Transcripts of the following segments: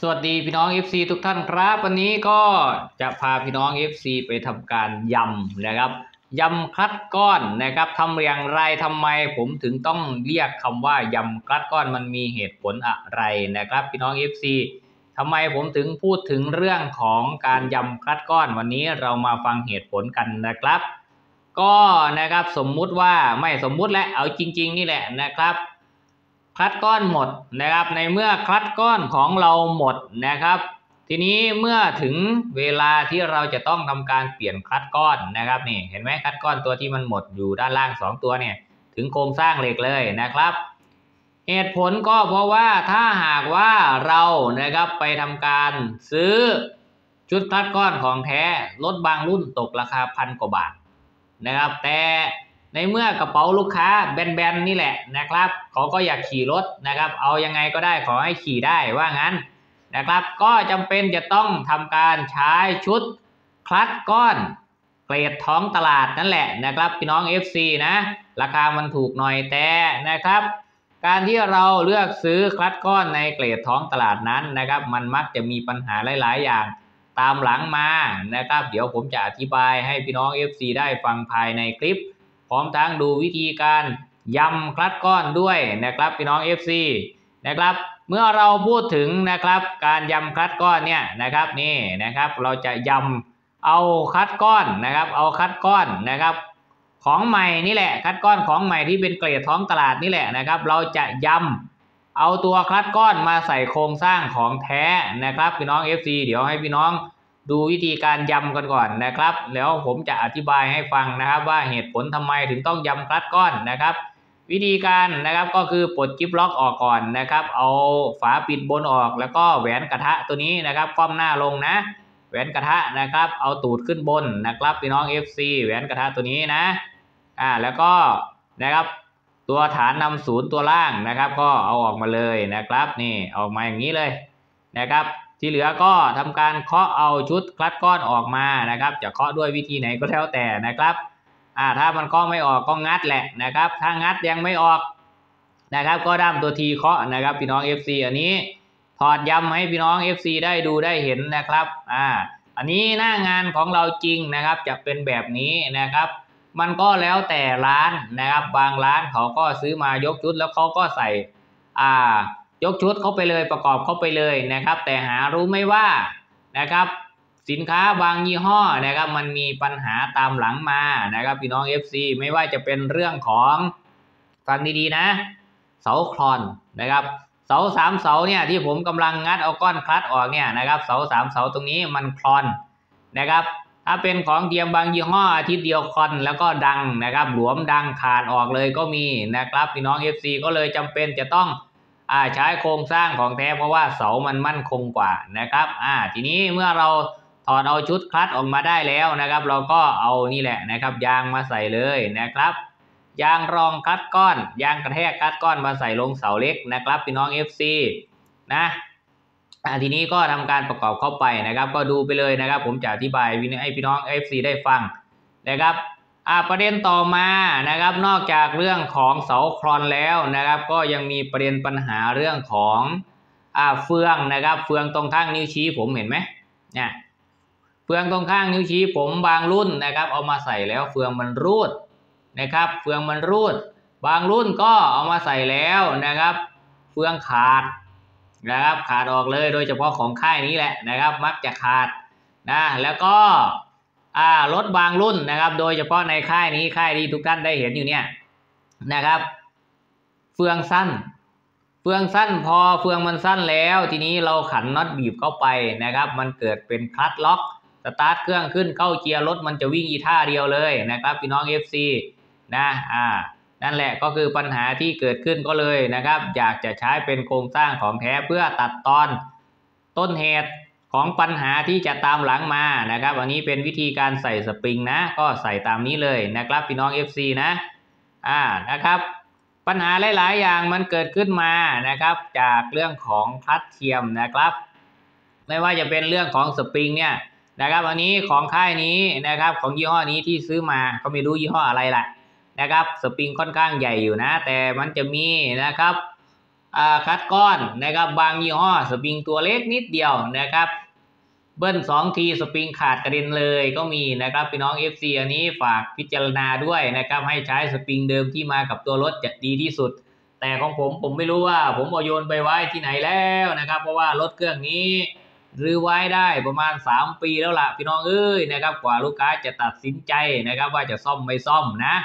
สวัสดีพี่น้อง FC ทุกท่านครับวันนี้ก็จะพาพี่น้อง FC ไปทำการยำนะครับยำคลัดก้อนนะครับทำอย่างไรทำไมผมถึงต้องเรียกคำว่ายำคลัดก้อนมันมีเหตุผลอะไรนะครับพี่น้อง FC ทำไมผมถึงพูดถึงเรื่องของการยำคลัดก้อนวันนี้เรามาฟังเหตุผลกันนะครับก็นะครับสมมุติว่าไม่สมมุติและเอาจริงๆนี่แหละนะครับคลัดก้อนหมดนะครับในเมื่อคลัดก้อนของเราหมดนะครับทีนี้เมื่อถึงเวลาที่เราจะต้องทำการเปลี่ยนคลัดก้อนนะครับนี่เห็นไหมคลัดก้อนตัวที่มันหมดอยู่ด้านล่าง2ตัวเนี่ยถึงโครงสร้างเหล็กเลยนะครับเหตุผลก็เพราะว่าถ้าหากว่าเรานะครับไปทำการซื้อชุดคลัดก้อนของแท้รถบางรุ่นตกราคา1,000 กว่าบาทนะครับแต่ในเมื่อกระเป๋าลูกค้าแบนๆนี่แหละนะครับเขาก็อยากขี่รถนะครับเอายังไงก็ได้ขอให้ขี่ได้ว่างั้นนะครับก็จำเป็นจะต้องทำการใช้ชุดคลัตช์ก้อนเกรดท้องตลาดนั่นแหละนะครับพี่น้อง FC นะราคามันถูกหน่อยแต่นะครับการที่เราเลือกซื้อคลัตช์ก้อนในเกรดท้องตลาดนั้นนะครับมันมักจะมีปัญหาหลายๆอย่างตามหลังมานะครับเดี๋ยวผมจะอธิบายให้พี่น้อง FC ได้ฟังภายในคลิปพร้อมทั้งดูวิธีการยำคลัตช์ก้อนด้วยนะครับพี่น้อง FC นะครับเมื่อเราพูดถึงนะครับการยำคลัตช์ก้อนเนี่ยนะครับนี่นะครับเราจะยำเอาคลัตช์ก้อนนะครับเอาคลัตช์ก้อนนะครับของใหม่นี่แหละคลัตช์ก้อนของใหม่ที่เป็นเกรดท้องตลาดนี่แหละนะครับเราจะยำเอาตัวคลัตช์ก้อนมาใส่โครงสร้างของแท้นะครับพี่น้อง FC เดี๋ยวให้พี่น้องดูวิธีการยำกันก่อนนะครับแล้วผมจะอธิบายให้ฟังนะครับว่าเหตุผลทำไมถึงต้องยำคลัตช์ก้อนนะครับวิธีการนะครับก็คือปลดจิ๊บล็อกออกก่อนนะครับเอาฝาปิดบนออกแล้วก็แหวนกระทะตัวนี้นะครับคว่ำหน้าลงนะแหวนกระทะนะครับเอาตูดขึ้นบนนะครับพี่น้อง FC แหวนกระทะตัวนี้นะแล้วก็นะครับตัวฐานนำศูนย์ตัวล่างนะครับก็เอาออกมาเลยนะครับนี่ออกมาอย่างนี้เลยนะครับที่เหลือก็ทำการเคาะเอาชุดคลัตช์ก้อนออกมานะครับจะเคาะด้วยวิธีไหนก็แล้วแต่นะครับถ้ามันเคาะไม่ออกก็งัดแหละนะครับถ้างัดยังไม่ออกนะครับก็ด้ามตัวทีเคาะนะครับพี่น้อง FC อันนี้ถอดยำให้พี่น้อง FC ได้ดูได้เห็นนะครับอันนี้หน้างานของเราจริงนะครับจะเป็นแบบนี้นะครับมันก็แล้วแต่ร้านนะครับบางร้านเขาก็ซื้อมายกชุดแล้วเขาก็ใส่ยกชุดเข้าไปเลยประกอบเข้าไปเลยนะครับแต่หารู้ไหมว่านะครับสินค้าบางยี่ห้อนะครับมันมีปัญหาตามหลังมานะครับพี่น้อง FC ไม่ว่าจะเป็นเรื่องของฟังดีๆนะเสาคลอนนะครับเสา3 เสาเนี่ยที่ผมกำลังงัดเอาก้อนคลัตช์ออกเนี่ยนะครับเสา3 เสาตรงนี้มันคลอนนะครับถ้าเป็นของเทียมบางยี่ห้ออาทิตย์เดียวคลอนแล้วก็ดังนะครับหลวมดังขาดออกเลยก็มีนะครับพี่น้อง FC ก็เลยจำเป็นจะต้องใช้โครงสร้างของแท้เพราะว่าเสามันมั่นคงกว่านะครับทีนี้เมื่อเราถอดเอาชุดคลัตช์ออกมาได้แล้วนะครับเราก็เอานี่แหละนะครับยางมาใส่เลยนะครับยางรองคลัตช์ก้อนยางกระแทกคลัตช์ก้อนมาใส่ลงเสาเล็กนะครับพี่น้อง FC นะทีนี้ก็ทำการประกอบเข้าไปนะครับก็ดูไปเลยนะครับผมจะอธิบายให้พี่น้อง FC ได้ฟังนะครับประเด็นต่อมานะครับนอกจากเรื่องของเสาคลอนแล้วนะครับก็ยังมีประเด็นปัญหาเรื่องของเฟืองนะครับเฟืองตรงข้างนิ้วชี้ผมเห็นไหมเนี่ยเฟืองตรงข้างนิ้วชี้ผมบางรุ่นนะครับเอามาใส่แล้วเฟืองมันรูดนะครับเฟืองมันรูดบางรุ่นก็เอามาใส่แล้วนะครับเฟืองขาดนะครับขาดออกเลยโดยเฉพาะของค่ายนี้แหละนะครับมักจะขาดนะแล้วก็รถบางรุ่นนะครับโดยเฉพาะในค่ายนี้ทุกท่านได้เห็นอยู่เนี่ยนะครับเฟืองสั้นพอเฟืองมันสั้นแล้วทีนี้เราขันน็อตบีบเข้าไปนะครับมันเกิดเป็นคลัตช์ล็อกสตาร์ทเครื่องขึ้นเข้าเกียร์รถมันจะวิ่งอีท่าเดียวเลยนะครับพี่น้อง FC นะนั่นแหละก็คือปัญหาที่เกิดขึ้นก็เลยนะครับอยากจะใช้เป็นโครงสร้างของแท้เพื่อตัดตอนต้นเหตุของปัญหาที่จะตามหลังมานะครับอันนี้เป็นวิธีการใส่สปริงนะก็ใส่ตามนี้เลยนะครับพี่น้อง FC นะนะครับปัญหาหลายๆอย่างมันเกิดขึ้นมานะครับจากเรื่องของคลัตช์เทียมนะครับไม่ว่าจะเป็นเรื่องของสปริงเนี่ยนะครับอันนี้ของค่ายนี้นะครับของยี่ห้อนี้ที่ซื้อมาก็ไม่รู้ยี่ห้ออะไรล่ะนะครับสปริงค่อนข้างใหญ่อยู่นะแต่มันจะมีนะครับคัดก้อนนะครับบางยี่ห้อสปริงตัวเล็กนิดเดียวนะครับเบิ้ล2 ทีสปริงขาดกระเด็นเลยก็มีนะครับพี่น้อง FC อันนี้ฝากพิจารณาด้วยนะครับให้ใช้สปริงเดิมที่มากับตัวรถจะดีที่สุดแต่ของผมไม่รู้ว่าผมเอาโยนไปไว้ที่ไหนแล้วนะครับเพราะว่ารถเครื่องนี้รื้อไว้ได้ประมาณ3 ปีแล้วล่ะพี่น้องเอ้ยนะครับกว่าลูกค้าจะตัดสินใจนะครับว่าจะซ่อมไม่ซ่อมนะ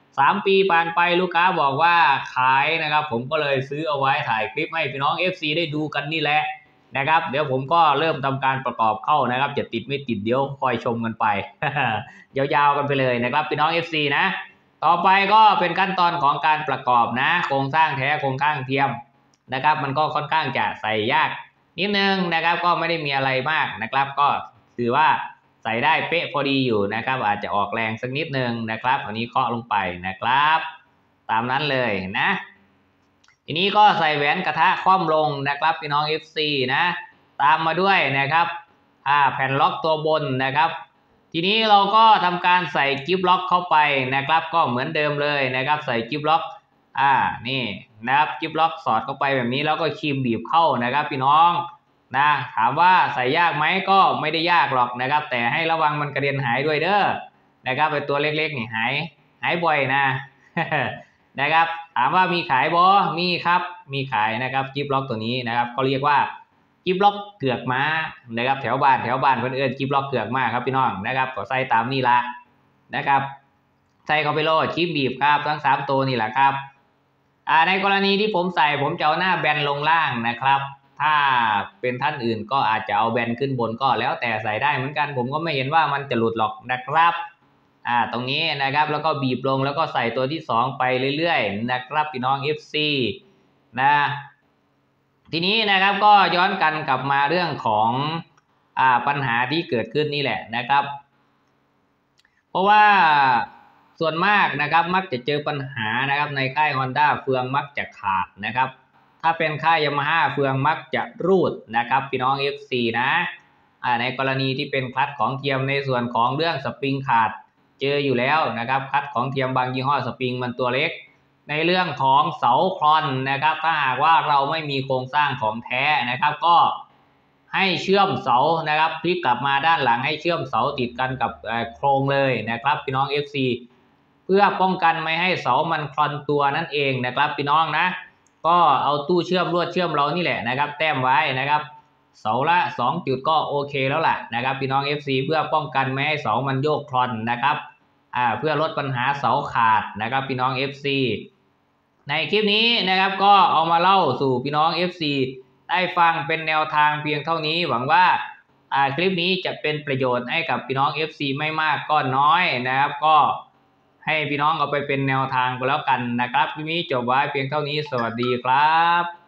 3 ปีผ่านไปลูกค้าบอกว่าขายนะครับผมก็เลยซื้อเอาไว้ถ่ายคลิปให้พี่น้อง FC ได้ดูกันนี่แหละนะครับเดี๋ยวผมก็เริ่มทำการประกอบเข้านะครับจะติดไม่ติดเดี๋ยวคอยชมกันไป ยาวๆกันไปเลยนะครับพี่น้อง FC นะต่อไปก็เป็นขั้นตอนของการประกอบนะโครงสร้างแท้โครงสร้างเทียมนะครับมันก็ค่อนข้างจะใส่ยากนิดนึงนะครับก็ไม่ได้มีอะไรมากนะครับก็ถือว่าใส่ได้เป๊ะพอดีอยู่นะครับอาจจะออกแรงสักนิดนึงนะครับอันนี้เคาะลงไปนะครับตามนั้นเลยนะทีนี้ก็ใส่แหวนกระทะคว่ำลงนะครับพี่น้อง FC นะตามมาด้วยนะครับแผ่นล็อกตัวบนนะครับทีนี้เราก็ทำการใส่กิ๊บล็อกเข้าไปนะครับก็เหมือนเดิมเลยนะครับใส่กิ๊บล็อกนี่นะครับกิ๊บล็อกสอดเข้าไปแบบนี้แล้วก็ครีมบีบเข้านะครับพี่น้องนะถามว่าใส่ยากไหมก็ไม่ได้ยากหรอกนะครับแต่ให้ระวังมันกระเด็นหายด้วยเด้อนะครับไอ้ตัวเล็กๆนี่หายบ่อยนะ นะครับถามว่ามีขายบ่มีครับมีขายนะครับกิ๊บล็อกตัวนี้นะครับเขาเรียกว่ากิ๊บล็อกเกือกม้านะครับแถวบ้านเพื่อนกิ๊บล็อกเกือกม้าครับพี่น้องนะครับก็ใส่ตามนี่ละนะครับใส่เข้าไปโลดครีมบีบครับทั้ง3 ตัวนี่แหละครับในกรณีที่ผมใส่ผมจะเอาหน้าแบนลงล่างนะครับถ้าเป็นท่านอื่นก็อาจจะเอาแบนขึ้นบนก็แล้วแต่ใส่ได้เหมือนกันผมก็ไม่เห็นว่ามันจะหลุดหรอกนะครับตรงนี้นะครับแล้วก็บีบลงแล้วก็ใส่ตัวที่2ไปเรื่อยๆนะครับพี่น้อง FC นะทีนี้นะครับก็ย้อนกันกลับมาเรื่องของปัญหาที่เกิดขึ้นนี่แหละนะครับเพราะว่าส่วนมากนะครับมักจะเจอปัญหานะครับในค่าย Honda เฟืองมักจะขาดนะครับถ้าเป็นค่าย Yamaha เฟืองมักจะรูดนะครับพี่น้อง FC นะในกรณีที่เป็นคลัตช์ของเทียมในส่วนของเรื่องสปริงขาดเจออยู่แล้วนะครับคลัตช์ของเทียมบางยี่ห้อสปริงมันตัวเล็กในเรื่องของเสาคลอนนะครับถ้าหากว่าเราไม่มีโครงสร้างของแท้นะครับก็ให้เชื่อมเสานะครับพลิกกลับมาด้านหลังให้เชื่อมเสาติดกันกับโครงเลยนะครับพี่น้อง FC เพื่อป้องกันไม่ให้เสามันคลอนตัวนั่นเองนะครับพี่น้องนะก็เอาตู้เชื่อมลวดเชื่อมเรานี่แหละนะครับแต้มไว้นะครับเสาละ2 จุดก็โอเคแล้วล่ะนะครับพี่น้อง FC เพื่อป้องกันไม่ให้เสามันโยกคลอนนะครับเพื่อลดปัญหาเสาขาดนะครับพี่น้อง FC ในคลิปนี้นะครับก็เอามาเล่าสู่พี่น้อง FC ได้ฟังเป็นแนวทางเพียงเท่านี้หวังว่าคลิปนี้จะเป็นประโยชน์ให้กับพี่น้อง FC ไม่มากก็น้อยนะครับก็ให้พี่น้องเอาไปเป็นแนวทางก็แล้วกันนะครับคลิปนี้จบไว้เพียงเท่านี้สวัสดีครับ